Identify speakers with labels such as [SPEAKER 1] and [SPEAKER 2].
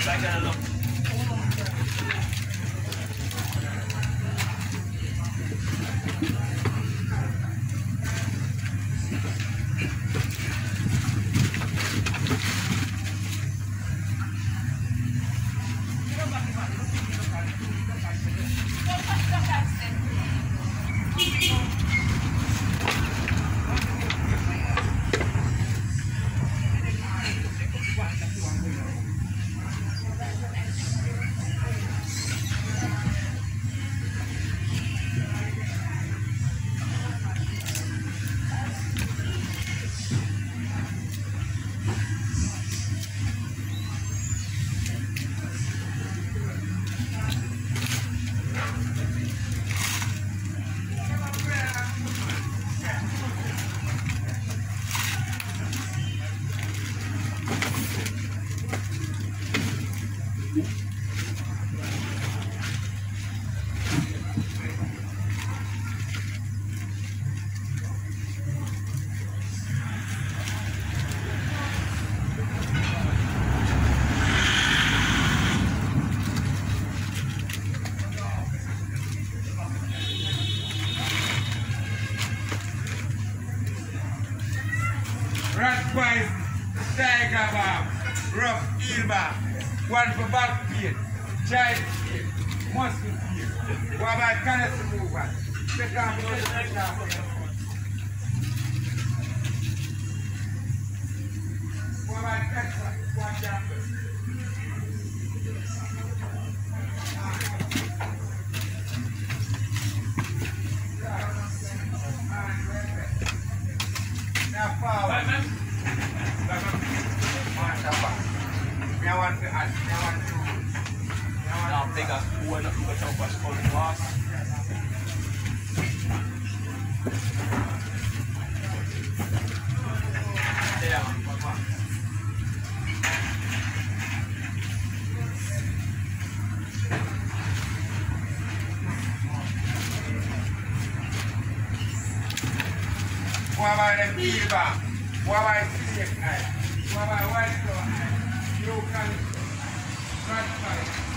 [SPEAKER 1] Rat-wise, tiger balm, rough heel balm, one for back pain, child pain, muscle pain. What about cancer removal? Take off the what about cancer? Watch out. Now forward. I want to ask,
[SPEAKER 2] Now pegar o ano que botar o pascoal no laço.
[SPEAKER 1] what about the fever? What about snake eye? What about white eye? You can transfer.